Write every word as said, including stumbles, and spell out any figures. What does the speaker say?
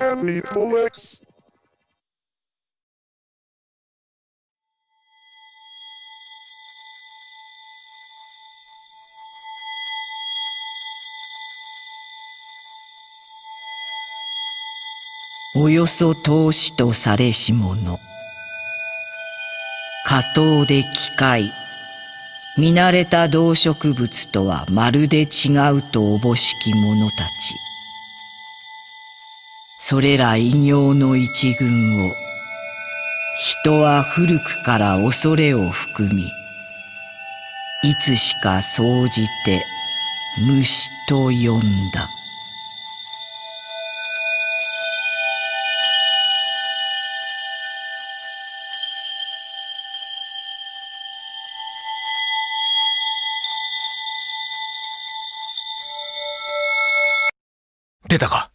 Henry Felix. およそ投資とされし者、下等で機械、見慣れた動植物とはまるで違うとおぼしき者たち。それら異形の一群を、人は古くから恐れを含み、いつしか総じて虫と呼んだ。 出たか。